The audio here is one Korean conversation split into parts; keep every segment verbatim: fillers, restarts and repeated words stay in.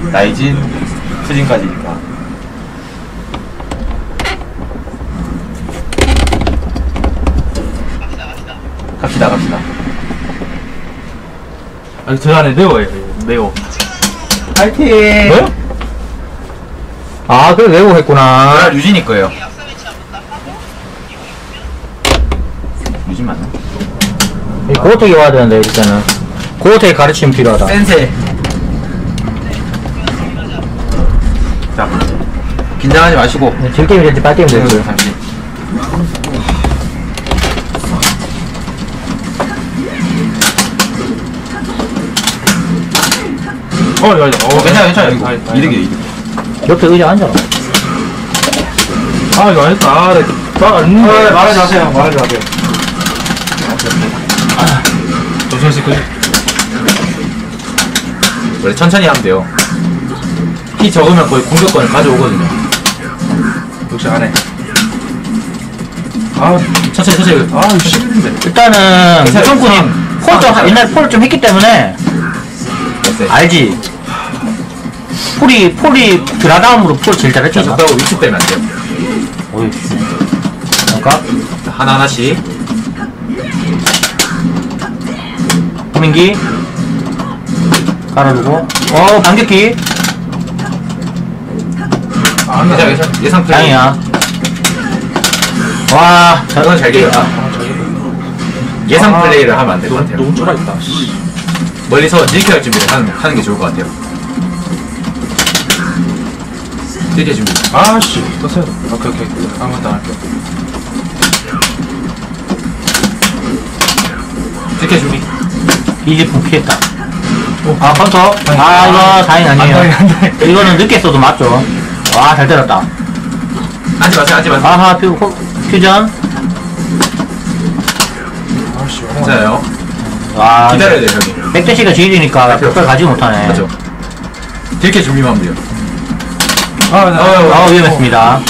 나이진, 푸진까지니까. 갑시다, 갑시다. 아니, 저 안에 네오예요, 네오. 파이팅! 뭐요? 아, 그래, 레고 했구나. 아, 유진이 거예요. 유진 맞나? 고어택이 와야 되는데, 일단은. 고어택 가르침 필요하다. 센세. 자, 긴장하지 마시고. 질게임이 될지 빨게임이 될지. 잠시. 어, 야, 야, 어, 괜찮아, 괜찮아. 이거 아니, 아니, 이득이 이득. 옆에 의자 앉아. 아, 이거 안 했다. 아, 나, 나, 안 어, 했는데. 말하지 마세요, 말하지 마세요. 조심히 끄지. 원래 천천히 하면 돼요. 피 적으면 거의 공격권을 가져오거든요. 역시 안 해. 아, 천천히, 천천히. 아, 이거 싫은데. 일단은, 괜찮아요. 무정군이 폴 좀, 괜찮아요. 옛날 폴을 좀 했기 때문에, 됐어요. 알지? 폴이, 폴이 드라다음으로 폴 제일 잘했잖아. 적다고 위축 빼면 안 돼요. 오이. 그러니까, 하나하나씩. 호민기. 깔아주고. 어, 반격기. 아, 괜찮아, 괜찮아. 예상 플레이. 다행이야. 와, 잘, 이건 잘 돼요. 예상 아, 플레이를 하면 안 될 것 너무, 같아요. 너무 쫄아있다. 멀리서 딜케할 준비를 하는, 하는 게 좋을 것 같아요. 딜케 준비. 아, 씨. 떴어요. 오케이, 오케이. 아무것도 안 할게요. 딜케 준비. 이제품 피했다. 아, 컨터. 아, 이거 다행 아니에요. 안 돼, 안 돼. 이거는 늦게 써도 맞죠. 와, 잘 때렸다. 앉지 마세요, 앉지 마세요. 아하, 퓨, 호- 퓨전. 아, 씨. 괜찮아요. 와, 기다려야 돼요, 형님. 백대시가 지일이니까 그걸 가지 못하네. 맞죠? 딜케 준비만 하면 돼요. 아, 나, 어휴, 아, 위험했습니다.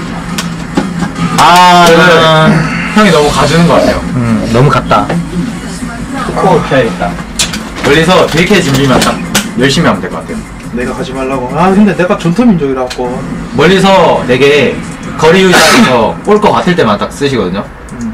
아, 이거는, 형이 너무 가주는 것 같아요. 음, 너무 갔다. 코어 피해야겠다. 멀리서 딜케 준비만 딱 열심히 하면 될 것 같아요. 내가 가지 말라고. 아, 근데 내가 전투민족이라고. 멀리서 되게 거리 유지하면서 올 것 같을 때만 딱 쓰시거든요. 음.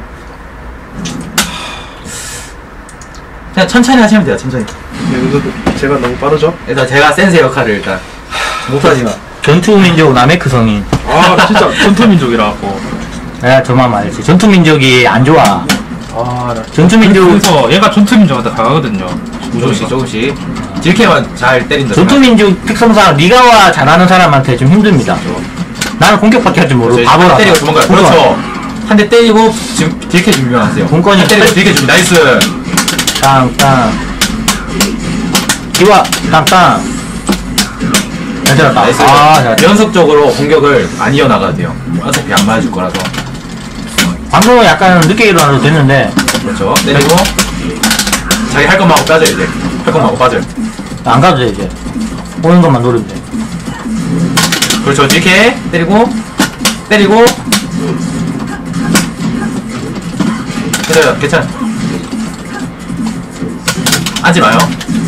그냥 천천히 하시면 돼요, 천천히. 네, 이것도 제가 너무 빠르죠? 일단 제가 센세 역할을 일단 못하지만 전투민족 나메크 성인. 아, 진짜 전투민족이라고. 야, 저만 말했지. 전투민족이 안 좋아. 아, 나. 전투민족, 그래서 얘가 전투민족한테 강하거든요. 조금씩 조금씩 딜케만 잘 때린다. 전투민족 특성상 리가와 잘하는 사람한테 좀 힘듭니다. 나는 공격밖에 할 줄 모르고 바보라. 때리고 도망가요. 그렇죠. 한 대 때리고 지금 딜케 준비만 하세요. 공권이 한 대 때리고 딜케 준비. 나이스. 땅땅. 기와 땅땅. 잘 들었다. 나이스. 아, 잘. 연속적으로 공격을 안 이어나가도 돼요. 어차피 안 맞을 거라서. 방금은 약간 늦게 일어나도 됐는데 그렇죠. 때리고 자기 할 것만 하고 빠져요 이제. 할 것만 하고 빠져요. 안 가도 돼 이제. 오는 것만 노리면 돼. 그렇죠. 딜케 때리고 때리고. 그래요. 괜찮아. 앉지 마요.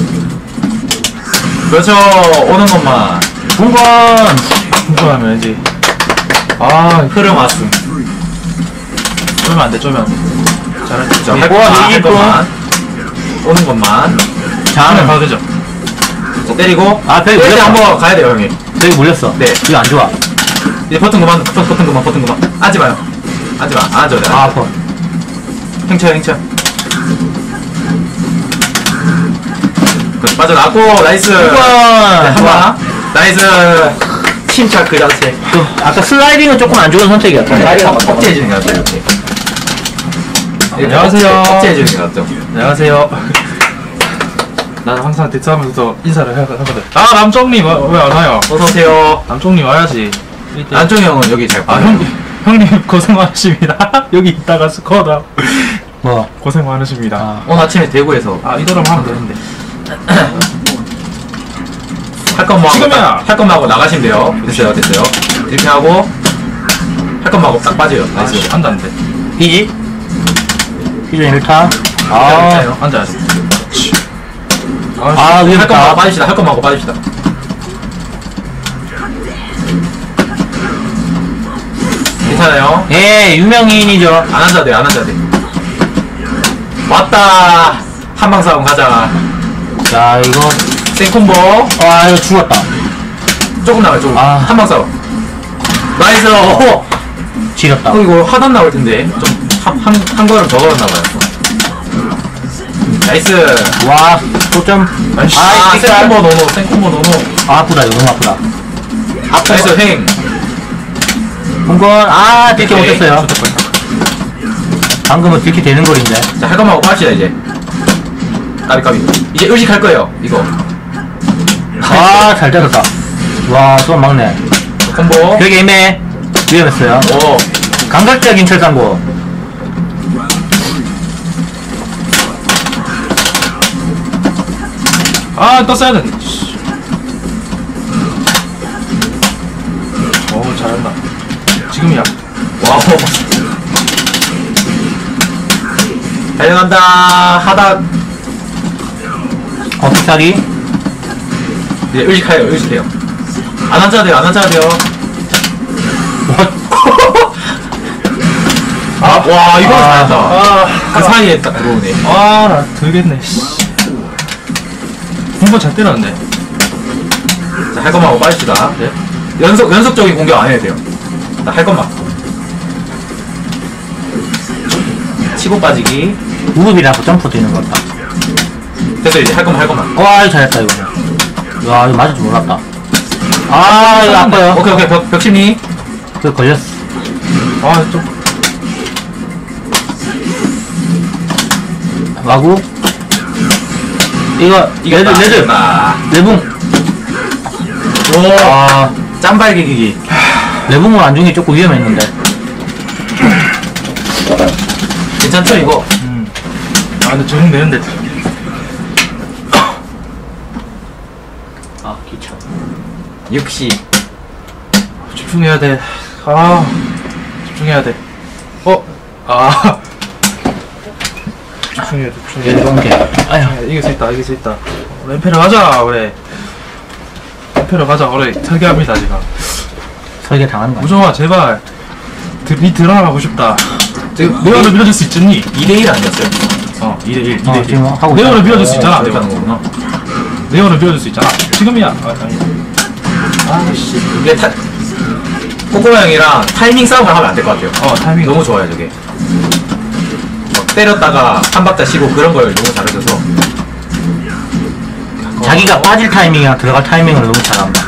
그렇죠. 오는 것만. 공권. 공격하면 이제. 아, 흐름 왔음. 쫄면 안 돼, 쫄면 안 돼. 잘했죠. 자, 할 이거 것만, 할 이길 것만. 오는 것만. 다음에 장. 봐도 되죠. 자, 때리고. 아, 벽에 때릴 때 물렸어. 한번 가야 돼요, 형님. 저기 물렸어. 네. 이거 안 좋아. 이제 버튼 그만, 버튼, 버튼 그만, 버튼 그만. 앉지 마요. 앉지 마. 안 앉아도 돼. 아, 아파. 행쳐, 행쳐. 그렇지, 빠져나고, 나이스. 네, 공권. 한번 나이스. 침착 그 자체. 그 아까 슬라이딩은 조금 안 좋은 선택이었다. 억제해주는 게 낫죠, 이렇게. 이렇게 안녕하세요. 억제해주는 게 낫죠. 안녕하세요. 나는 항상 덱스하면서 인사를 해야 하거든. 아, 남쪽님 왜 안 와요? 어서오세요. 남쪽님 와야지. 안쪽이 형은 여기 잘 아, 보여요. 형, 형님 고생 많으십니다. 여기 있다가 스쿼드 뭐. 고생 많으십니다. 아. 오늘 아침에 대구에서 아, 이대로만 하면 되는데. 할 것만 하고 지금이야. 딱- 할 것만 하고 나가시면 돼요. 됐어요, 됐어요. 이렇게 하고 할 것만 하고 딱 빠져요. 아, 씨, 나이스. 앉았는데. 피지? 피지 일 타. 아, 아, 앉아야지. 아, 할 것만 위험했다. 하고 빠집시다. 할 것만 하고 빠집시다. 괜찮아요? 예, 유명인이죠. 안 앉아도 돼, 안 앉아도 돼. 왔다. 한방 싸움 가자. 자, 이거. 생콤보. 아, 이거 죽었다. 조금 나와요, 조금. 아. 한방 싸움. 나이스. 어, 지렸다. 어, 이거 하단 나올 텐데. 좀, 한, 한, 한 걸음 더 걸었나봐요. 나이스. 와, 또 아이씨. 아, 아, 픽살. 생콤보 노노, 생콤보 노노. 아, 아프다, 이거 너무 아프다. 나이스, 행. 본건, 아, 들키 오케이. 못했어요. 방금은 들키 되는 거리인데. 자, 할 것만 하고 빠지자, 이제. 까비, 까비. 이제 의식할 거예요, 이거. 아, 잘 때렸다. 와, 수원 막네. 콤보. 벽에 임해. 위험했어요. 오. 감각적인 철상고. 아, 떴어야 돼. 오, 잘한다. 지금이야. 와우. 달려간다. 하다. 어, 픽사기. 이제 의식해요, 의식해요. 안 앉아도 돼요, 안 앉아도 돼요. 아, 와, 이거 아, 잘한다. 아, 그 사이에 딱 들어오네. 아, 나 들겠네, 씨. 공부 잘 때렸는데. 자, 할 것만 하고 빠집시다. 네? 연속, 연속적인 공격 안 해도 돼요. 자, 할 것만. 치고 빠지기. 무릎이라서 점프 뛰는 것 같다. 됐어, 이제 할 것만, 할 것만. 와, 이거 잘했다, 이거는. 와, 이거 맞을 줄 몰랐다. 아, 이거 아파요. 오케이, 오케이, 벽, 벽심리. 그거 걸렸어. 아, 좀. 와구. 이거, 레드, 이겼다. 레드. 아, 레붕. 오, 아, 짬발기기. 레붕을 안 주는 게 조금 위험했는데. 괜찮죠, 이거? 음. 아, 근데 적응되는데. 아, 기차. 역시. 집중해야 돼. 아, 집중해야 돼. 어? 아. 집중해야 돼, 집중해야 돼. 이런 게. 아휴. 야, 이길 수 있다, 이길 수 있다. 램페를 가자, 그래. 램페를 가자, 그래. 설계합니다, 제가. 설계 당하는 거야. 무정아, 제발. 드, 니 드러나가고 싶다. 네오를 밀어줄 수 있겠니? 이 대 일 아니었어요? 어, 이 대 일, 어, 이 대 일. 지금 하고 네오를 있잖아. 밀어줄 수 있잖아, 그렇게 하는 네오. 거구나. 네오를 밀어줄 수 있잖아. 지금이야. 아, 아니. 아씨. 이게 타, 꼬꼬마 형이랑 타이밍 싸움을 하면 안 될 것 같아요. 어, 타이밍. 너무 좋아요, 저게. 막 때렸다가 한 박자 쉬고 그런 걸 너무 잘해줘서. 자기가 빠질 타이밍이랑 들어갈 타이밍을 너무 잘한다.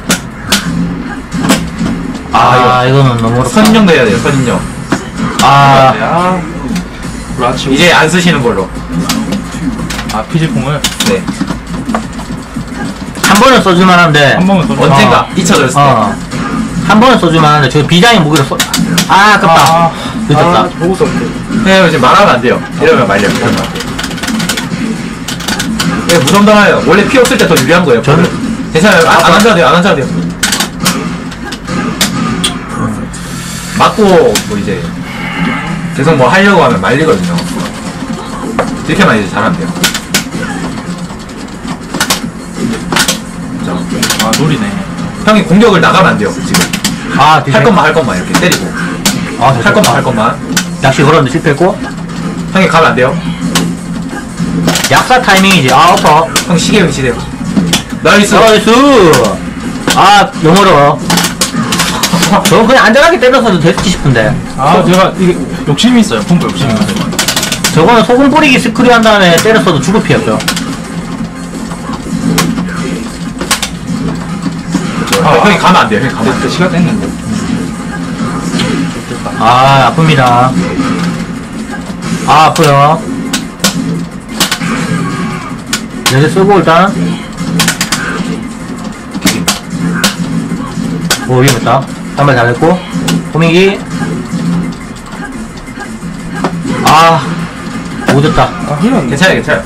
아, 이거는 너무 어렵다. 선인형도 해야 돼요, 선인형. 아, 아, 그렇지. 이제 안 쓰시는 걸로. 아, 피지콩을 네. 한 번은 써줄만 한데. 한 번은 더. 언젠가 어. 잊혀졌을 때. 어. 한 번은 써줄만 한데, 저 비장의 무기로 써. 아, 아깝다. 아, 늦었다. 아, 보고 썼는데. 네, 이제 말하면 안 돼요. 이러면 말려요. 이러면 안 돼요. 네, 무덤당해요. 원래 피 없을 때 더 유리한 거예요. 저는- 괜찮아요. 안, 안 앉아도 돼요. 안 앉아도 돼요. 맞고, 뭐 이제, 계속 뭐 하려고 하면 말리거든요. 이렇게만 이제 잘하면 돼요. 자, 아, 노리네. 형이 공격을 나가면 안 돼요, 지금. 아, 할 뒤에. 것만 할 것만 이렇게 때리고. 아, 할 것만 할 것만. 약시 걸었는데 실패했고. 형이 가면 안 돼요. 약사 타이밍이지. 아, 엎어. 형 시계 위치돼요. 나이스. 나이스. 아, 너무 어려워. 저건 그냥 안전하게 때렸어도 됐지 싶은데. 아, 제가 이게 욕심이 있어요. 콤보 욕심이 있어요. 저거는 소금 뿌리기 스크류 한 다음에 때렸어도 죽을 피였죠. 아, 형이 가면 안 돼요. 형이 가면 안 그 돼요. 시간 됐는데. 아, 아픕니다. 아, 아프요. 이제 쓰고 일단. 오, 위험했다. 한발 잘했고. 호밍기. 아, 못했다. 아, 흘렀네. 괜찮아요, 괜찮아요.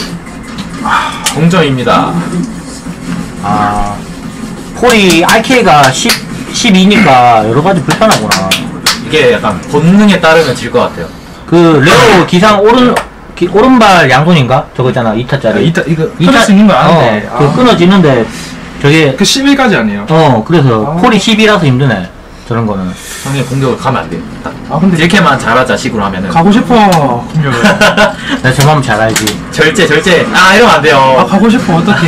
동점입니다. 아, 폴이 알케이가 십, 십이니까 여러가지 불편하구나. 이게 약간 본능에 따르면 질 것 같아요. 그, 레오 기상 오른, 기, 오른발 양손인가? 저거 있잖아, 이 타짜리. 이타, 이거, 끊을 수 있는 거 아는데. 어, 그 아. 끊어지는데, 저게, 그 십일까지 아니에요. 어, 그래서 아. 폴이 십이라서 힘드네. 저런 거는. 형님 공격을 가면 안 돼. 아 근데 이렇게만 잘하자 식으로 하면은. 가고 싶어 공격을. 내 저 마음 잘 알지. 절제 절제. 아 이러면 안 아 돼요. 가고 싶어 어떡해.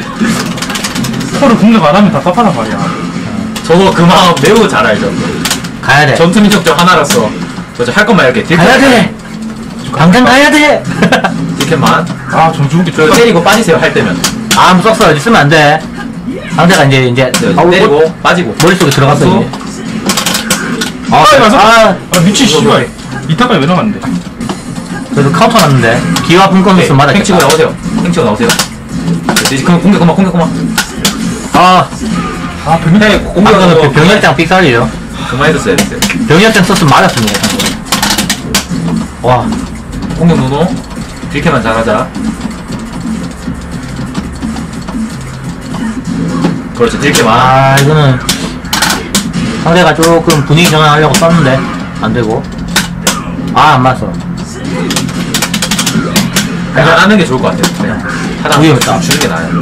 코를 공격 안 하면 답답하단 말이야. 저도 그 마음 매우 잘 알죠. 가야 돼. 전투 민족 중 하나로서 저저 할 것만 이렇게 딜 가야 돼. 당장 가야 돼. 이렇게만 아 정중기 저 때리고 빠지세요 할 때면. 아, 무섭어. 어디 쓰면 안 돼. 상대가 이제, 이제, 네, 아우, 때리고 머- 빠지고. 머릿속에 들어갔어, 이제. 아, 아 맞아. 아, 아 미친 씨발. 이따까지 왜 나갔는데? 그래도 카운터 났는데. 기와 분권 있으면 맞았겠다. 팽치고 나오세요. 팽치고 나오세요. 이제 그럼 공격 그만 공격 그만. 아, 아 병력. 네, 아, 공격은 그거는 병력장 삑살이에요. 그만 해줬어야 됐어요. 병력장 썼으면 맞았습니다. 와, 공격 노노. 이렇게만 잘하자. 그렇죠. 이렇게만. 아, 이거는 상대가 조금 분위기 전환하려고 썼는데 안 되고. 아, 안 맞았어. 그냥 하는 게 좋을 것 같아요. 그냥 하다가 위험했다. 주는 게 나아요.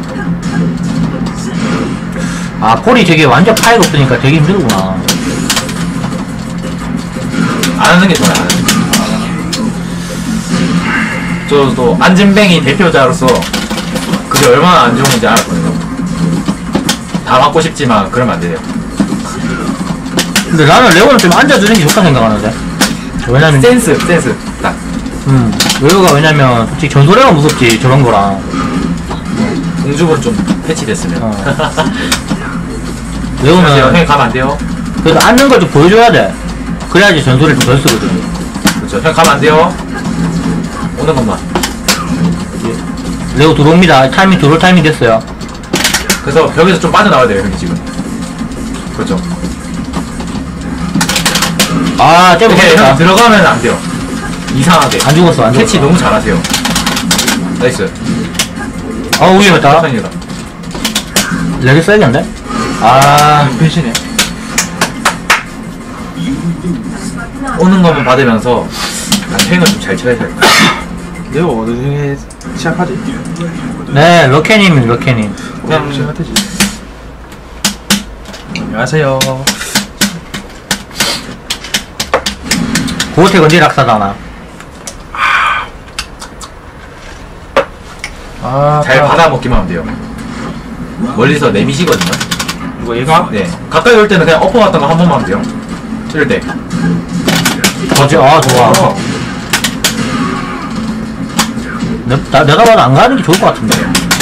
아, 폴이 되게 완전 파이가 없으니까 되게 힘들구나. 안 하는 게 좋아요. 안 하는 게. 저도 안진뱅이 대표자로서 그게 얼마나 안 좋은지 알았거든요. 다 맞고 싶지만 그러면 안 돼요. 근데 나는 레오는 좀 앉아주는 게 좋다 생각하는데. 왜냐면, 센스, 센스. 딱. 음, 레오가 왜냐면, 솔직히 전소래가 무섭지, 저런 거랑. 공주분 좀 패치됐으면. 어. 그래서 형이 레오는, 가면 안 돼요. 그래도 앉는 걸 좀 보여줘야 돼. 그래야지 전소리를 좀 덜 쓰거든. 그렇죠. 형 가면 안 돼요. 오는 것만. 레오 들어옵니다. 타이밍, 들어올 타이밍 됐어요. 그래서 벽에서 좀 빠져나와야 돼요, 형이 지금. 그렇죠. 아, 떼고 이렇게 있다. 형 들어가면 안 돼요. 이상하게. 안 죽었어, 안 캐치 죽었어. 너무 잘하세요. 나이스. 아, 위험했다. 천천히다. 레드 써야겠는데? 아, 배신해. 오는 것만 받으면서 팽을 좀 잘 쳐야 돼요. 레오 어떻게 시작하지? 네, 럭케님, 럭케님. 그냥 그냥 시작할 테지. 안녕하세요. 고어택 언제 낙사다나? 아 잘 아, 받아 먹기만 하면 돼요. 멀리서 내미시거든요. 이거 얘가 네. 가까이 올 때는 그냥 엎어 왔던 거 한 번만 하면 돼요. 이럴 때. 어제, 아, 좋아. 어. 내, 나, 내가 봐도 안 가는 게 좋을 것 같은데.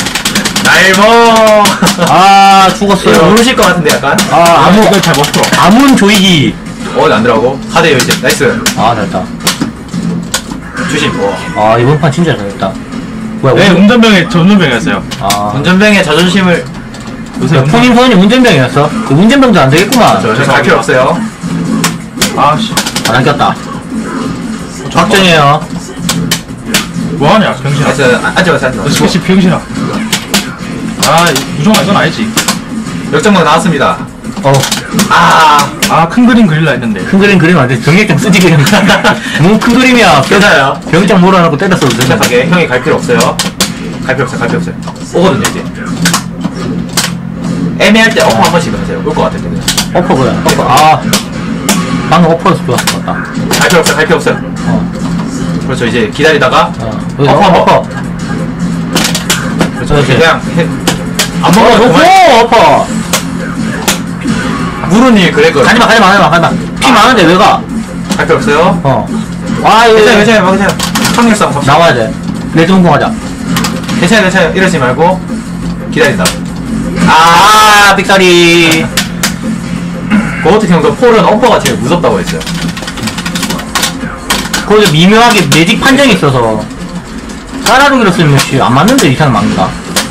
날먹. 아, 죽었어요. 모르실 것 같은데 약간. 아, 아무, 이걸 잘 먹어. 아문 조이기. 어, 안 들어가고. 하대 열쇠. 나이스. 아, 잘했다. 주심. 와. 아, 이번 판 진짜 잘했다. 뭐야, 네 운- 운전병에 전문병이었어요. 아. 운전병의 자존심을. 요새 야, 운전. 폰인 선이 운전병이었어? 그 운전병도 안 되겠구만. 저, 저갈 필요 없어요. 아씨 안 안겼다. 확정이에요. 뭐하냐 병신아. 나이스. 아, 앉아봐서 너 앉아봐. 스시 병신아. 아 무정아 이건 아니지. 역전각 나왔습니다. 어, 아. 아 큰 그림 그릴라 했는데. 큰 그림 그리면 안 돼. 병력장 쓰지, 그냥. 너무 큰 그림이야. 괜찮아요. 병장 몰아놓고 때렸어도 되는데. 심각하게. 형이 갈 필요 없어요. 갈 필요 없어요. 갈 필요 없어요. 오거든요, 이제. 애매할 때 어퍼 한 번씩 하세요. 올 것 같을 때 그냥. 어퍼, 그래. 어퍼. 아. 방금 어퍼에서 좋았을 것 같다. 갈 필요 없어요. 갈 필요 없어요. 어. 그렇죠. 이제 기다리다가. 어. 여기서 어퍼 한 번. 어퍼. 그렇죠. 이렇게. 그냥 해. 안 어, 먹어도 놓고, 그만. 어퍼. 무른이 그랬거든. 가지마, 가지마, 가지마, 가지마. 피 많은데 왜 가? 갈 필요 없어요. 어. 아, 이거. 괜찮아요, 괜찮아요, 괜찮아요. 확률 싸움 갑시다. 나와야 돼. 레드 운동하자. 괜찮아요, 괜찮아요. 이러지 말고 기다린다. 아, 빅사리. 그거 같은 경우도 폴은 어퍼가 제일 무섭다고 했어요. 거기서 미묘하게 매직 판정이 있어서. 따라루기로 쓰면 씨, 안 맞는데 이상 막는다.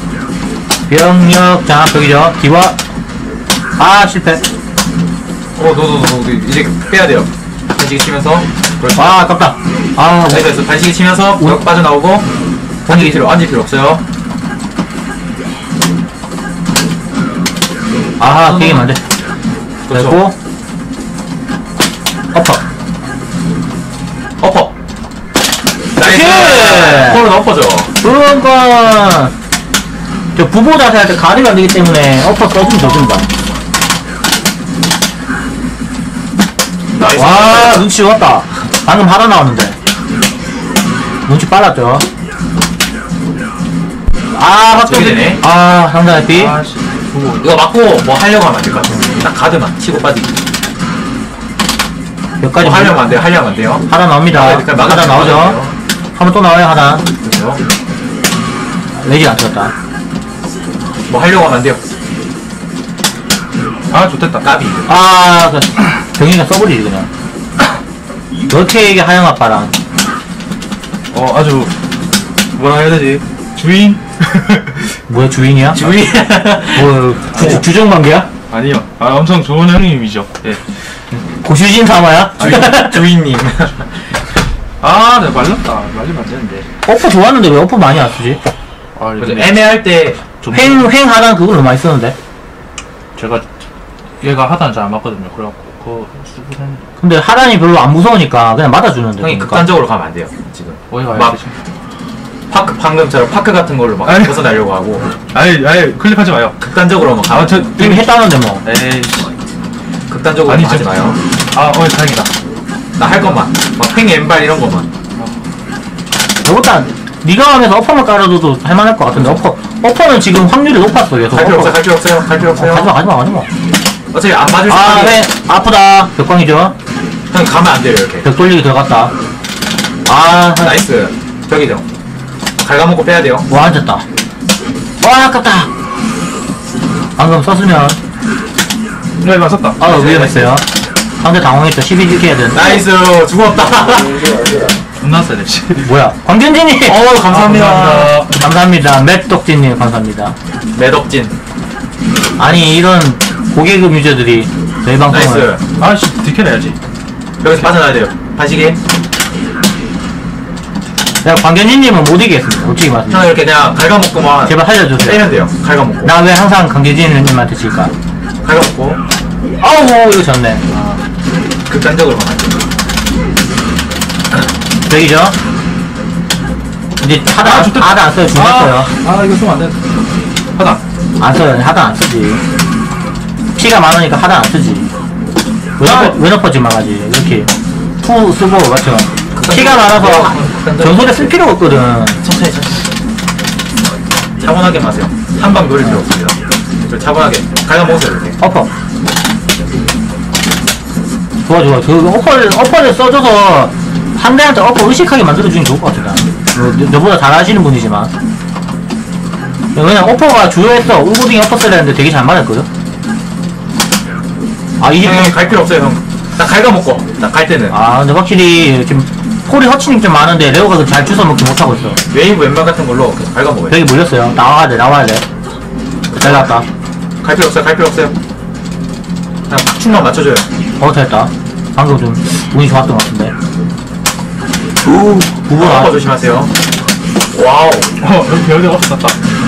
병력, 자, 벽이죠. 기와. 아, 실패. 어, 너, 너, 너, 너, 이제 빼야 돼요. 반시기 치면서. 그렇죠. 아, 아깝다. 아, 나이스, 나이스. 반시기 치면서 벽 빠져나오고. 반시기 필요, 앉을 필요 없어요. 아, 되게 안 돼. 그렇죠. 그리고, 어퍼. 어퍼. 나이스. 오케이. 폴은 어퍼죠. 그런 건, 저 부보 자세 할 때 가리가 안 되기 때문에 어퍼 써주면 좋습니다. 나이스. 와, 눈치 좋았다. 방금 하다 나왔는데. 눈치 빨랐죠? 아, 저기 확정 되네. 아, 상대 해피. 아씨 보고 이거 맞고 뭐 하려고 하면 안 될 것 같아요. 딱 가드만 치고 빠지기. 몇 가지 뭐 하려면 안 돼요. 하려면 안 돼요. 하다 나옵니다. 아, 그러니까 하다 막아주면 나오죠? 안 돼요. 한번 또 나와요, 하다. 그렇죠. 레지 안 쳤다. 뭐 하려고 하면 안 돼요. 아 좋됐다. 까비. 아, 그, 병이가 써버리지, 그냥. 이렇게 이게 하영 아빠랑. 어 아주 뭐라 해야 되지? 주인? 뭐야, 주인이야? 주위. 뭐, 주, 주정관계야? 아니요. 아 엄청 좋은 형님이죠. 예. 고슈진 사마야? 주인님. 아 내가 말렸다. 말리면 안 되는데. 어퍼 좋았는데 왜 어퍼 많이 안 쓰지? 아 그래서 이거 애매할 때 좀 횡, 횡 하단 그걸로 많이 쓰는데. 제가 얘가 하단 잘 안 맞거든요. 그래갖고 그거 쓰고 했는데 근데 하단이 별로 안 무서우니까 그냥 맞아주는데. 형이 그러니까. 극단적으로 가면 안 돼요. 지금. 어디가 막 야 되지? 파크 방금처럼 파크 같은 걸로 막 아니. 벗어나려고 하고 아니 아니 클릭하지 마요. 극단적으로 막 가면 아 저 이미 했다는데 뭐. 에이 극단적으로 아니, 하지 저- 마요. 아 어 다행이다. 나 할 것만. 막 팽 왼발 이런 것만. 저것도 네가 하면서 어퍼만 깔아줘도 할만할 것 같은데 어퍼 어퍼는 지금 확률이 높았어 계속. 갈 필요 어퍼. 없어요. 갈 필요 없어요. 갈 필요 어, 없어요. 가지마 가지마 가지마. 어차피 안 맞을 아, 생각이 왜 아프다. 벽광이죠. 형 가면 안 돼요 이렇게. 벽 돌리기 들어갔다. 아, 나이스. 벽이죠. 갉아먹고 빼야 돼요. 와 앉았다. 와 아깝다. 방금 썼으면 네 맞았다. 아 위험했어요. 상대 당황했죠. 십이 킬 해야 되는데. 나이스. 죽었다. 존나 세네 씨. 뭐야? 광준진님. 어 감사합니다. 아, 감사합니다. 맷떡진님 감사합니다. 매덕진. 아니 이런 고계급 유저들이 저희 방송을 나이스. 아씨 디켈 해야지. 여기서 빠져나야 돼요. 반시계. 내가 광준진님은 못 이기겠습니다. 솔직히 형 말씀드립니다. 이렇게 그냥 갉아먹고만 제발 살려주세요. 빼면 돼요. 갉아먹고. 나 왜 항상 강재진님한테 질까? 갉아먹고. 아우 이거 졌네. 극단적으로 가면 안 돼요. 여기죠? 이제 하단 아, 안- 좋다. 하단 안 써요. 중간 써요. 아 이거 쓰면 안 돼. 하단. 안 써요. 하단 안 쓰지. 피가 많으니까 하단 안 쓰지. 왼어퍼, 왼어퍼 지금 막아지. 이렇게 투 쓰고 맞죠? 피가 많아서 전설에 쓸 필요가 없거든. 천천히 천천히. 차분하게 마세요. 한 방 노릴 필요 없습니다. 저 차분하게 갉아먹으세요 이렇게. 어퍼. 좋아 좋아. 그 어퍼를 어퍼를 써줘서 상대한테 어퍼 의식하게 만들어주는 게 좋을 것 같아. 난. 뭐, 너- 너보다 잘 하시는 분이지만. 그냥 어퍼가 주요했어. 울고딩 어퍼 쓰려 했는데 되게 잘 맞았거든. 아 이게 형이 갈 필요 없어요 형. 딱 갉아먹고. 딱 갈 때는. 아 근데 확실히 지금 폴이 허치닝 좀 많은데 레오가 잘 주워 먹지 못하고 있어. 웨이브 왼발 같은 걸로 계속 갉아먹어요. 벽이 몰렸어요. 나와야 돼 나와야 돼. 잘 나왔다. 갈 필요 없어요. 갈 필요 없어요. 그냥 축만 맞춰줘요. 어 잘했다. 방금 좀 운이 좋았던 것 같은데. 오 구분 아빠 아 조심하세요. 와우. 어 여기 여기 없었다.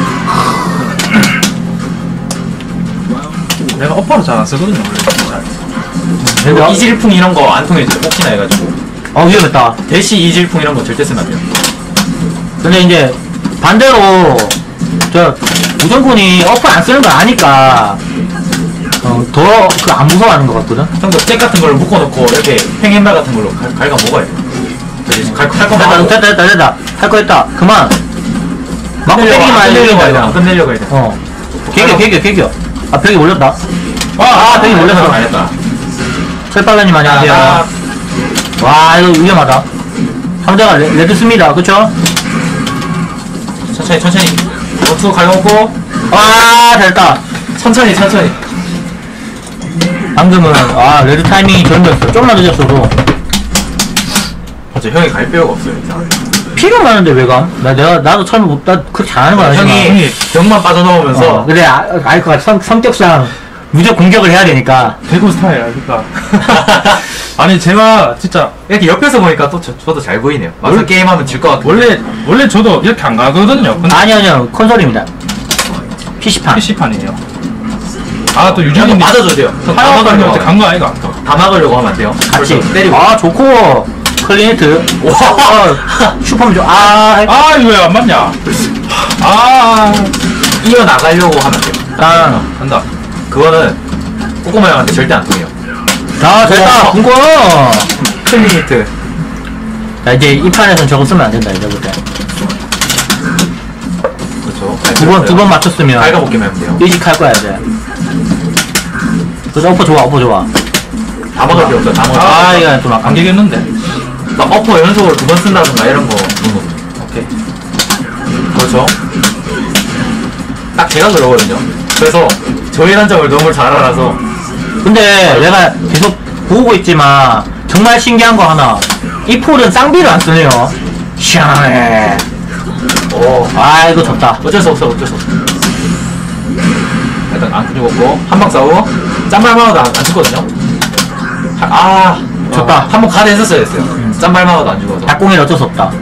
내가 어퍼를 잘 안 쓰거든요 원래. 잘. 근데 어, 이질풍 이런 거 안 통해져요. 혹시나 해가지고. 어 위험했다. 대시 이질풍 이런 거 절대 쓰면 안 돼요. 근데 이제 반대로 저 우정군이 어퍼 안 쓰는 거 아니까 어더 그 안 무서워하는 것 같거든. 형도 잭 같은 걸로 묶어놓고 이렇게 팽앤발 같은 걸로 갈- 갉아먹어야 돼요. 그래서 갈, 할 거만 됐다 하고. 됐다 됐다 됐다 할 거 했다. 그만. 막고 끝내려고, 때리기만 안 끝내려고 해야 돼. 안 해. 끝내려고 해야 돼. 어. 개겨 개겨 개겨. 아 벽이 몰렸다. 아, 아 벽이 몰렸어. 말했다. 철빨라님 안녕하세요. 아, 와 이거 위험하다. 상대가 레, 레드 씁니다. 그쵸? 천천히 천천히. 원투 갉아먹고. 와 잘했다. 천천히 천천히. 방금은 아 레드 타이밍이 좋은거였어. 좀만 늦었어도 맞아 형이 갈 필요가 없어요. 이상하게. 피가 많은데 왜 감? 나 내가 나도 처음에 못- 나 그렇게 잘하는 건 아니지만 형이 병만 빠져나오면서 어, 근데 아, 알 것 같아. 성, 성격상 무조건 공격을 해야 되니까. 대구 스타일 아닙니까? 아니 제가 진짜 이렇게 옆에서 보니까 또 저, 저도 잘 보이네요. 막상 원래- 게임하면 질 것 같고. 원래 원래 저도 이렇게 안 가거든요. 근데 아니 아니요 콘솔입니다. 피시판. 피시판이에요. 아 또 형은 유진님 맞아줘야 돼요. 형 다 하여간에 막으려고 어제 하면 간거 아이가? 다 막으려고 하면 안 돼요. 같이 그래서 때리고. 아 좋고 클리니트. 와. 슈퍼맨 좋아. 아 아 이거 왜 안 맞냐? 아 이어 나가려고 하면 안 돼요. 일단 간다. 그거는 꼬꼬마 형한테 절대 안 통해요. 자, 됐다. 우와. 궁금. 클린 히트. 자, 이제 이 판에서는 저거 쓰면 안 된다, 이제부터. 그렇죠. 두 번, 두 번 맞췄으면. 갉아먹기만 하면 돼요. 일식할 거야, 이제. 그래서 어퍼 좋아, 어퍼 좋아. 다 먹을 필요 없어요. 다 먹을 필요 아, 없어요. 이거 좀 아까. 안 되겠는데? 막 어퍼 연속으로 두 번 쓴다든가 이런 거. 오케이. 그렇죠. 딱 제가 그러거든요. 그래서 저희 단점을 너무 잘 알아서 근데 내가 계속 보고 있지만, 정말 신기한 거 하나. 이 폴은 쌍비를 안 쓰네요. 시원해. 오, 아, 이거 졌다. 어쩔 수 없어, 어쩔 수 없어. 일단 안 죽었고 한 방 싸우고 짠발마워도 안, 안 죽거든요. 아, 졌다. 한 번 가드 했었어야 됐어요. 짠발마워도 안 죽어서. 닭공일 어쩔 수 없다.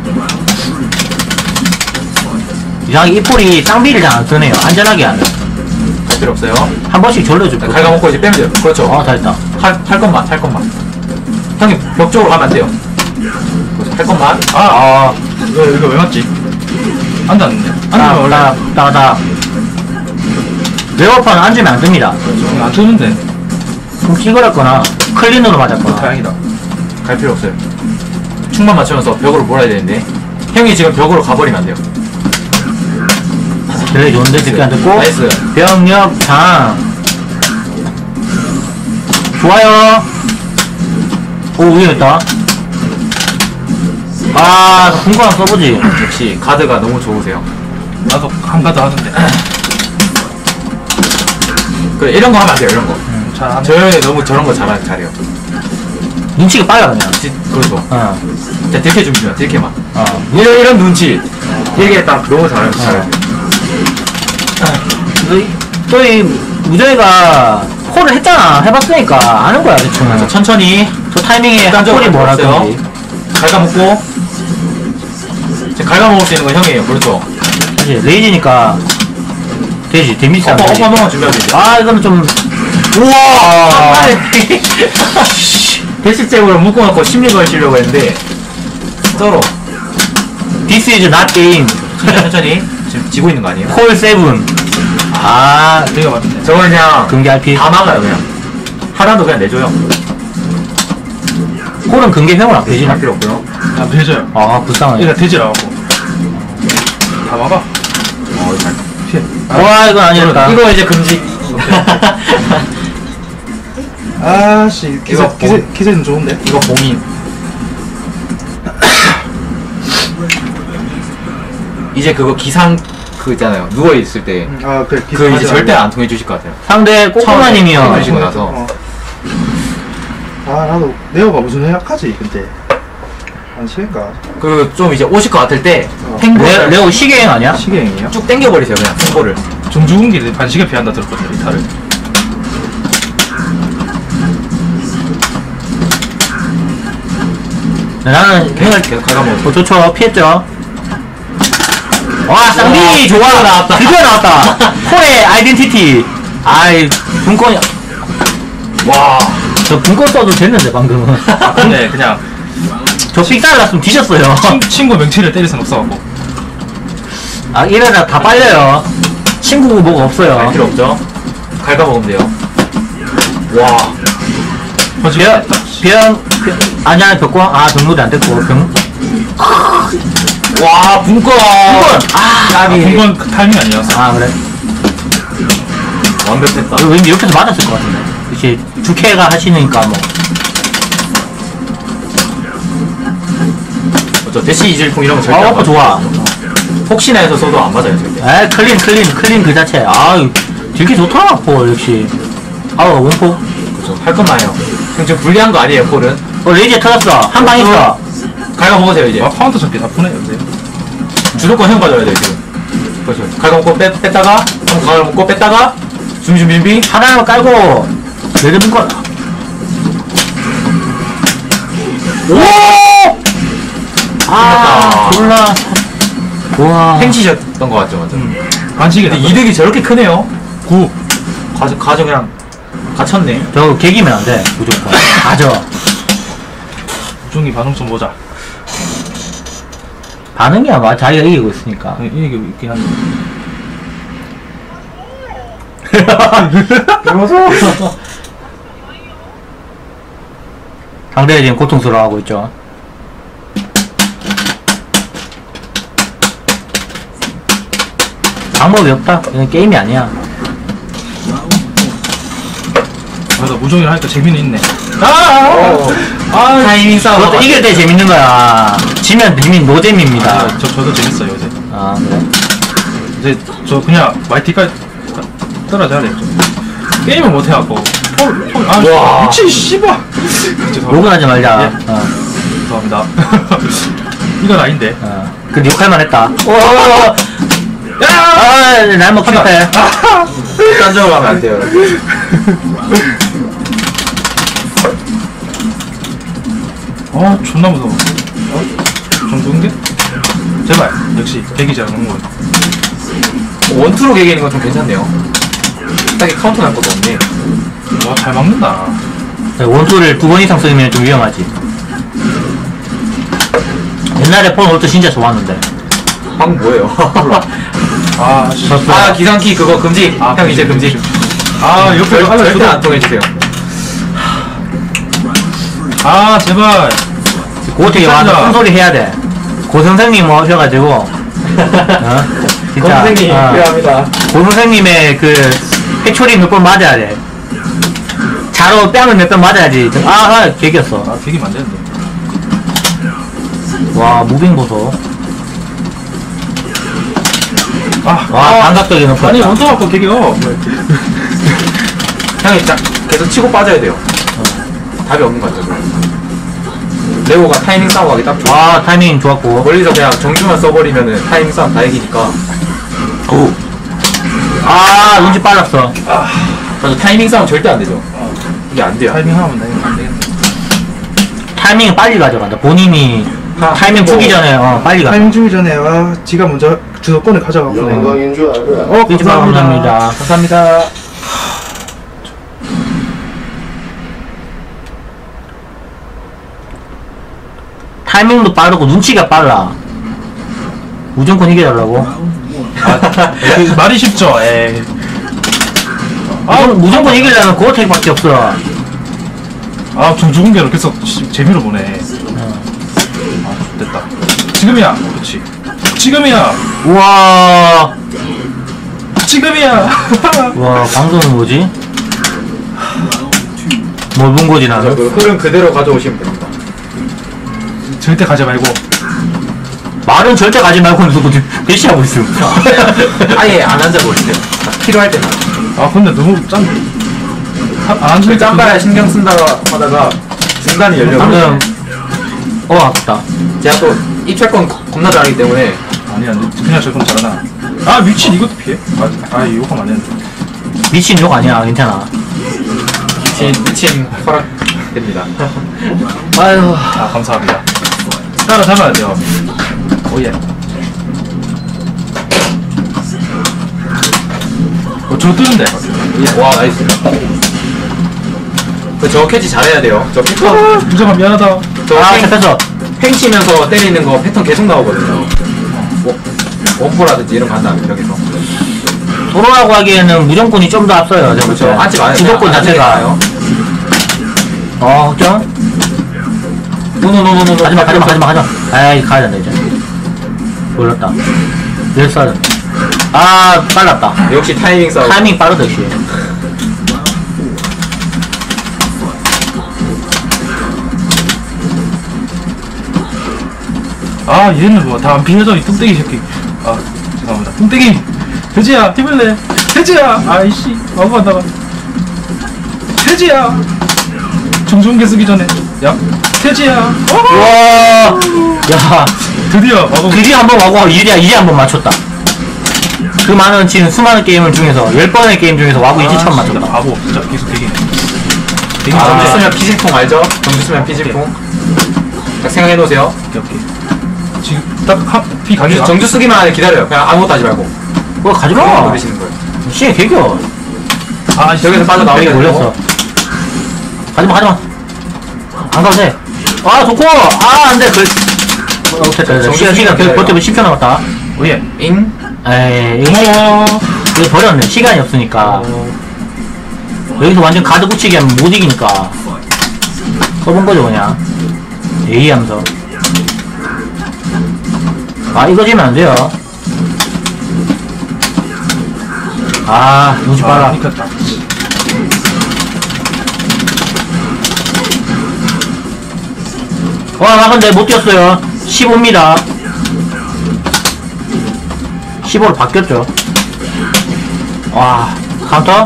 이상하게 이 폴이 쌍비를 잘 안 쓰네요. 안전하게 안 해. 할 필요 없어요. 한 번씩 졸려줄 네, 거. 갉아먹고 이제 빼면 돼요. 그렇죠. 어, 잘했다. 할, 할 것만, 할 것만. 형님 벽 쪽으로 가면 안 돼요. 그렇죠. 할 것만. 아, 아. 이거, 이거 왜 맞지? 앉았는데. 앉으면 딱, 원래. 딱, 딱, 딱. 레어판은 앉으면 안 됩니다. 이거 안 뜨는데. 그럼 찌그렸거나, 클린으로 맞았거나. 다행이다. 갈 필요 없어요. 충만 맞추면서 벽으로 몰아야 되는데 형이 지금 벽으로 가버리면 안 돼요. 그래, 좋은데, 듣기 안 듣고. 나이스. 병력 장. 좋아요. 오, 위험했다. 아, 궁금 한번 써보지. 역시 가드가 너무 좋으세요. 나도 한 가드 하던데. 그 이런 거 하면 안 돼요. 이런 거. 음, 잘 안. 저 형이 너무 저런 거 잘, 잘해요. 눈치가 빨라, 그냥. 지, 그렇죠. 어, 자, 딜캐 준비만, 딜캐만. 어. 이런, 이런 눈치. 딜캐 딱 너무 잘해요. 잘해요. 또 이 무정이가 콜을 했잖아. 해봤으니까 아는 거야, 대충. 자, 천천히. 저 타이밍에 습관적으로 콜이 뭘 할 없어요. 건지. 갉아먹고. 지금 갉아먹을 수 있는 건 형이에요. 그렇죠. 사실 레이지니까 되지. 데미지 안 어퍼, 되지. 어퍼 한 번만 준비하면 되죠. 아, 이거는 좀. 우와! 대시잭으로 묶어놓고 심리 걸치려고 했는데 썰어. This is not game. 천천히 천천히 지금 지고 있는 거 아니에요? 콜 세븐. 아, 내가 맞네. 저거 그냥 금기 알피. 다 막아요 그냥. 하나도 그냥 내줘요. 콜은 금기 회원 안 되지. 할 필요 없고요. 안 되져요. 아, 불쌍하네. 얘가 되지라고. 다 막아. 어, 잘. 피해. 와, 이건 아니었다. 이거 이제 금지. 아씨, 기세, 이거 기세, 뭐- 기세는 좋은데? 이거 봉인. 이제 그거 기상 그 있잖아요. 누워 있을 때. 아, 그래, 그 이제 절대 안 통해 주실 것 같아요. 상대 꼬꼬마님이요. 처음에 해주시고 나서. 어. 아, 나도, 네오가 무슨 해약하지, 근데. 한 시간가? 그 좀 이제 오실 것 같을 때 어. 레, 탱고를 레오 시계행 아니야? 시계행이에요? 쭉 당겨버리세요 그냥 탱고를. 정주군기 반시계 피한다 들었거든, 리타를. 네, 나는 계속 행을 계속 갉아먹어. 어, 좋죠. 피했죠. 와, 쌍비 와, 좋아. 드디어 나왔다. 드디어 나왔다. 콜의 아이덴티티. 아이, 분권, 와. 저 분권 써도 됐는데, 방금은. 아, 근데 그냥 저 픽사를 났으면 뒤졌어요. 친, 친구 명치를 때릴 순 없어갖고. 아, 이러다 다 빨려요. 친구 뭐가 갈 없어요. 필요 없죠. 갉아먹으면 돼요. 와. 거짓말 병, 했다. 병, 병, 아니야, 벽광. 아, 등록이 안 됐고, 병. 와, 분권! 아, 아, 까비. 분건 그 타이밍 아니었어. 아, 그래. 완벽했다. 이거 왠지 옆에서 맞았을 것 같은데. 그치, 주캐가 하시니까 뭐. 저 대시 이질풍 이런 거 절대 아, 안 오빠 맞아요. 좋아. 혹시나 해서 써도 안 맞아요, 절대. 에 클린, 클린, 클린 그 자체. 아, 되게 좋더라, 폴, 역시. 아우, 원포. 그렇죠. 할 것만 해요. 형 지금 불리한 거 아니에요, 폴은? 어, 레이저 터졌어. 한 방 있어. 갉아먹으세요, 이제. 아, 카운터 잡기 나쁘네, 근데. 주도권 형 가져야 돼요, 지금. 그렇죠. 갉아먹고 뺐, 뺐다가, 형 갉아먹고 뺐다가, 준비, 준비, 준비. 하나를 깔고, 레드 분권. 오! 아, 끝났다. 졸라. 우와. 팽치셨던 것 같죠, 맞죠? 반시계 근데 이득이 저렇게 크네요. 구. 가져, 가져 그냥, 갇혔네. 저 개기면 안 돼, 무조건. 가져. 우중이 반응 좀 보자. 반응이야, 막 자기가 이기고 있으니까. 이게 있긴 한데. 이러면서. 상대가 지금 고통스러워하고 있죠. 방법이 없다. 이건 게임이 아니야. 맞아, 무종이라 하니까 재미는 있네. 아! 아! 타이밍 싸움. 그것도 이길 때 재밌는 거야. 지면 이미 노잼입니다. 아, 저, 저도 재밌어요, 요새. 아, 그래? 이제 저 그냥 와이티까지 떨어져야 돼요. 저. 게임을 못해갖고. 폴, 폴, 아, 와. 미친, 씨발! 죄송합니다. 욕은 하지 말자. 예. 어, 죄송합니다. 이건 아닌데. 어. 근데 욕할만 했다. 오! 야! 아, 날먹 실패. 딴적으로 하면 안 돼요. 아, 존나 무서워. 어? 정도인데? 제발. 역시, 배기지 않는 건. 원투로 개개는 건 좀 괜찮네요. 딱히 카운터 날 것도 없네. 와, 잘 막는다. 원투를 두 번 이상 쓰면 좀 위험하지. 옛날에 폰 올때 진짜 좋았는데. 방금 뭐예요? 아, 씨. 아, 기상키 그거 금지. 아, 형 이제 금지. 아, 옆에 절- 하나 절대 안 저도. 통해주세요. 아, 제발. 고택에 와서 진짜. 큰 소리 해야 돼. 고 선생님 오셔가지고, 어? 진짜. 선생님 어. 필요합니다. 고 선생님의 그, 회초리 몇 번 맞아야 돼. 자로 뺨을 몇 번 맞아야지. 아, 아, 개겼어. 아, 되게 안 되는데. 와, 무빙 보소. 아, 와, 아, 감각적인 어플. 아니, 원터 갖고 되게요. 형이 자, 계속 치고 빠져야 돼요. 답이 없는 것 같아요. 레오가 타이밍 싸움 하기 딱 좋아. 와, 타이밍 좋았고. 멀리서 그냥 정주만 써버리면은 타이밍 싸움 다 이기니까. 오. 아, 눈치 빨랐어. 맞아, 타이밍 싸움 절대 안 되죠. 이게 안 돼요. 타이밍 하면 돼. 안 되겠네. 타이밍을 빨리 가져간다. 본인이 하- 타이밍 뭐- 주기 전에, 어, 빨리 가. 타이밍 주기 전에, 와, 지가 먼저 주도권을 가져가고. 영광인 줄 알아. 어, 삐지 감사합니다. 감사합니다. 타이밍도 빠르고 눈치가 빨라. 무조건 이겨달라고. 그 말이 쉽죠, 에이. 아, 무조건 이기려면 고어택밖에 없어. 아, 좀 죽은 게로 계속 시- 재미로 보네. 아, 됐다. 지금이야. 그렇지. 지금이야. 우와. 지금이야. 와, 방금은 뭐지? 뭘 본 거지, 나는? 그 흐름 그대로 가져오시면 됩니다. 절대 가지 말고. 말은 절대 가지 말고 누구 대시하고 있음. 아예 안 앉아버리세요. 필요할 때만. 아, 근데 너무 짠. 아, 안 그 좋다. 짬바에 신경 쓴다가 하다가 중간이 열려버려. 방금, 어, 아깝다. 제가 또 입찰권 겁나 잘하기 때문에 아니, 안 돼. 그냥 저건 잘하나. 아, 미친, 이것도 피해? 아, 아 이거 하면 안 되는데. 미친 욕 아니야, 괜찮아. 미친 미친 허락됩니다. 아유. 아, 감사합니다. 따라잡아야 돼요. 오예. 어, 저 뜨는데. 와 나이스. 그저 캐치 잘해야 돼요. 저 패턴 아, 부정아 미안하다. 저 아, 팽, 잡혔어. 팽 치면서 때리는 거 패턴 계속 나오거든요. 뭐, 원포라든지 이런 거 한다면 이렇게서. 도로라고 하기에는 무조건이 좀 더 앞서요. 제가 볼 때. 그렇죠. 앉지 마요. 주도권 앉지 자체가. 마요. 어, 확정? 노노노노노. 가지마, 가지마, 가지마, 가지마. 아이, 가야 된다, 이제. 몰랐다. nelson. 아, 빨랐다. 역시 타이밍 싸움. 타이밍 빠르다, 역시. 아, 얘는 뭐 다 안 피해져, 이 뚱땡이 새끼. 아, 죄송합니다. 뚱땡이! 돼지야, 힘을 내! 돼지야! 아이씨, 마구 한다가. 돼지야! 정중계 쓰기 전에. 야, 돼지야! 어! 우와! 야, 드디어 마구. 드디어 한 번 와고, 이리야, 이리 한 번 맞췄다. 그 많은, 지금 수많은 게임을 중에서, 열 번의 게임 중에서 와고 이제 처음 아, 진짜 맞췄다. 바보. 진짜 계속 되게. 되게 아, 정지 아, 쓰면 피질통 알죠? 정지 쓰면 피질통. 딱 생각해 놓으세요. 오케이, 오케이. 지금 딱피 가게. 정주, 정주 쓰기만 기다려요. 그냥 아무것도 하지 말고. 뭐, 가지마! 누르시는 거예요. 씨, 개겨. 아, 저기서 빠져나오게 되게 올렸어. 가지마, 가지마. 안 가도 돼. 아, 좋고! 아, 안 돼. 그, 어, 됐다, 됐다. 정신 시간, 시간, 기다려요. 버티면 십 초 남았다. 오예. 인. 에이, 이거, 시- 고마워. 이거 버렸네. 시간이 없으니까. 여기서 완전 가드 붙이기 하면 못 이기니까. 써본 거죠 그냥. A 하면서. 아 이거 지면 안 돼요. 아 눈치 아, 빨라. 이겼다. 와 나 근데 못 뛰었어요. 십오입니다. 십오로 바뀌었죠. 와 카운터.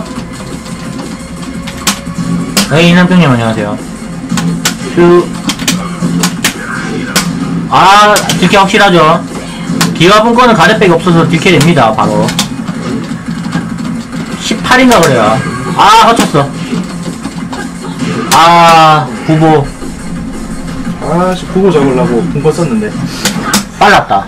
네 이남평님 안녕하세요. 슈. 아 딜캐 확실하죠. 기가 분권은 가래백이 없어서 딜캐 됩니다 바로. 십팔인가 그래요. 아 허쳤어. 아 구보 아씨 보고 잡으려고 공거 썼는데. 빨랐다.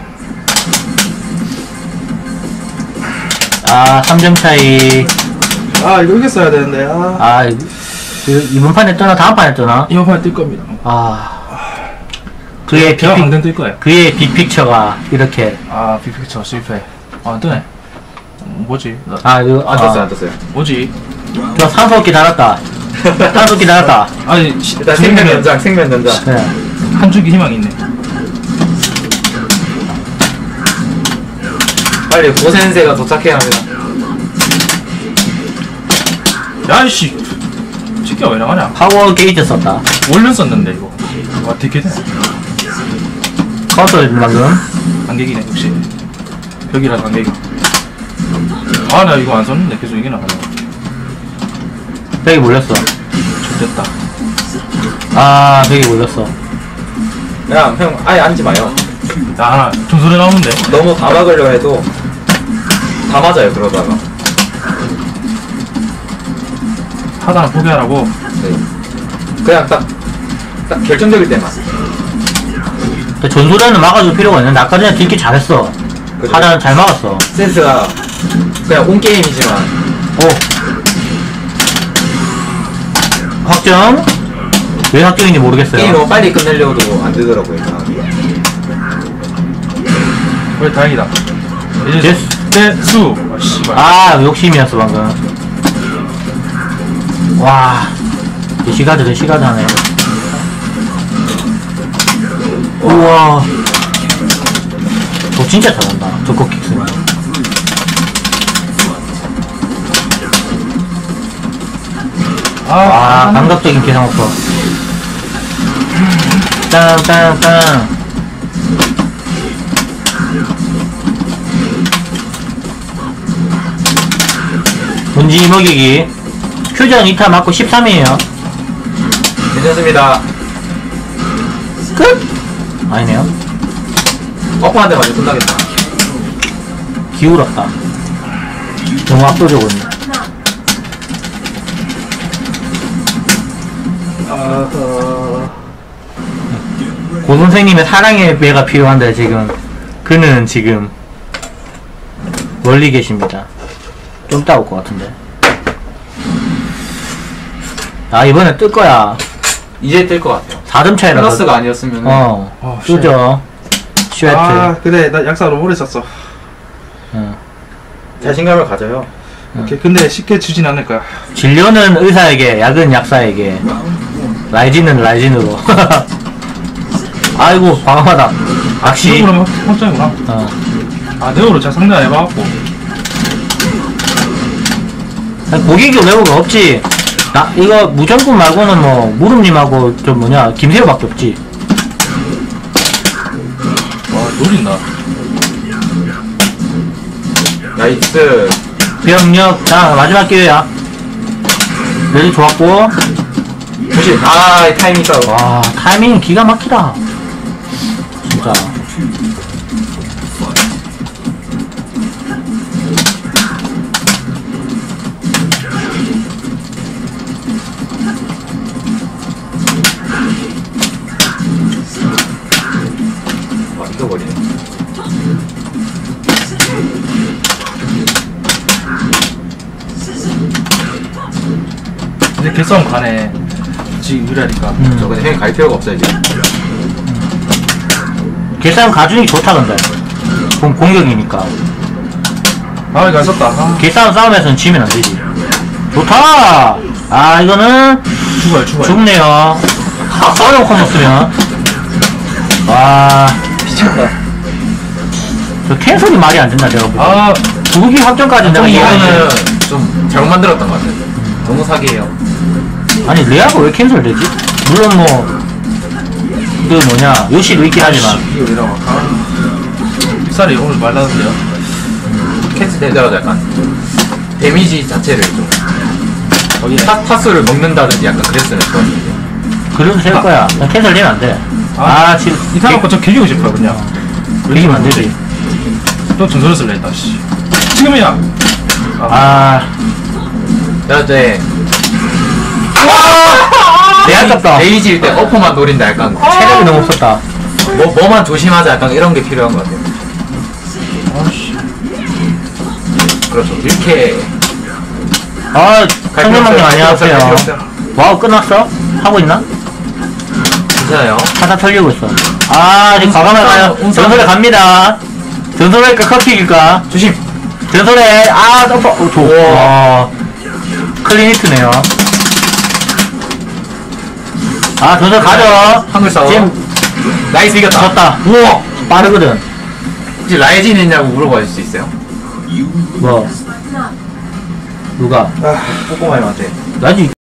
아 삼 점 차이. 아 이거 이겼어야 되는데. 아 아 이- 이- 이번 판에 떠나 다음 판에 떠나. 이번 판에 뜰 겁니다. 아 그의 제가 빅픽 방금 뜰 거예요. 그의 빅픽처가 이렇게. 아 빅픽처 실패. 아 뜨네. 음, 뭐지? 나, 아 이거 안 떴어요, 아, 안 떴어요. 뭐지? 저 산소기 달았다. 산소기 달았다. 아니 시, 일단 생명 연장, 생명 연장. 네. 한 줄기 희망이 있네. 빨리 고센세가 도착해야 합니다. 야이씨. 치기가 왜 나가냐? 파워 게이트 썼다. 원래 썼는데 이거. 와 되게 되네. 커서 방금. 반격이네 역시. 벽이라 반격이. 아 나 이거 안 썼는데 계속 이게 나가네. 벽이 몰렸어. 좋됐다. 아 벽이 몰렸어. 그냥 형 아예 앉지 마요. 아 전설에 나오는데. 너무 다 막으려 해도 다 맞아요 그러다가. 하다가 포기하라고. 네. 그냥 딱, 딱 결정적일 때만. 근데 전소련은 막아줄 필요가 있는데 아까 전에 딜기 잘했어. 그죠? 하나는 잘 막았어. 센스가 그냥 온 게임이지만 오. 확정? 왜 확정인지 게임 모르겠어요. 너무 빨리 끝내려고도 안 되더라고요. 그래 다행이다. 이제 됐어. 대수. 아 씨발. 아 욕심이었어 방금. 와 시가드 시가드 하네. 우와 저 진짜 잘한다 저 코킥스는. 아, 와 감각적인 계산 없어. 땅땅땅. 본지 먹이기. 퓨전 이 타 맞고 십삼이에요 괜찮습니다. 끝! 아니네요. 어퍼한테 맞으면 끝나겠다. 기울었다. 너무 압도적이네. 아, 고 선생님의 사랑의 배가 필요한데 지금 그는 지금 멀리 계십니다. 좀 이따 올 것 같은데. 아 이번에 뜰 거야. 이제 뜰 것 같아요. 사 점 차이라서. 플러스가 아니었으면 어. 어, 뜨죠. 슈에트. 아 그래 나 약사 너무 오래 썼어. 응. 자신감을 가져요. 오케이 근데 쉽게 주진 않을 거야. 진료는 의사에게, 약은 약사에게, 라이진은 라이진으로. 아이고 과감하다. 역시. 그러면 확정이구나. 어. 아 네오로 잘 상대 안 해봐갖고. 아니, 고객이 레오가 없지. 나 이거 무정꾼 말고는 뭐 무릎님하고 좀 뭐냐 김세호밖에 없지. 와 노린다. 나이스. 병력. 자 마지막 기회야. 레디 좋았고. 조심. 아, 이 타이밍 싸움. 와 타이밍 기가 막히다. 진짜. 와, 이겨버리네. 이제 개싸움 가네. 지금 유리하니까. 음. 저 근데 형이 갈 필요가 없어요, 지금. 길싸움 가중이 좋다 근데. 공, 공격이니까. 아 이거 안 썼다. 아, 길싸움 싸움에서는 지면 안 되지. 좋다! 아 이거는 죽어요 죽어요. 죽네요. 어려운 콤보 쓰면. 와. 미쳤다. 저 캔슬이 말이 안 된다, 내가 보기. 아, 두기 확정까지 내가 이해하는데. 이거는 좀 잘못 만들었던 것 같아요. 너무 사기예요. 아니, 레아가 왜 캔슬 되지? 물론 뭐, 그 뭐냐, 요시도 있긴 하지만. 이거 왜 나와? 빅살이 오늘 말랐는데요? 캔슬 되더라도 약간 데미지 자체를 좀 거기에. 타, 타수를 먹는다든지 약간 그랬으면 좋았는데. 그래도 될 거야. 그냥 캔슬 되면 안 돼. 아, 지금. 이상한 거저 개기고 싶어요, 그냥. 되기면 안 되지. 또 전설을 쓸래 했다, 씨. 지금이야! 아, 내가 이제 내 아깝다. 레이지일 때 어퍼만 노린다 약간 체력이 너무 없었다. 뭐, 뭐만 조심하자 약간 이런 게 필요한 것 같아요. 아씨. 그렇죠. 이렇게 아, 상대방님 안녕하세요. 와우, 끝났어? 하고 있나? 괜찮아요. 하나 털리고 있어. 아, 지금 과감하게 가요. 전설에 갑니다. 전설일까, 커킥일까? 조심. 전설에, 아, 점퍼, 오, 조. 와. 클린 히트네요. 아, 전설 가죠. 한글 싸워. 지금 나이스 이겼다. 졌다. 우와, 빠르거든. 혹시 라이진 있냐고 물어봐 줄 수 있어요? 뭐. 누가? 꼬꼬마님한테. 나지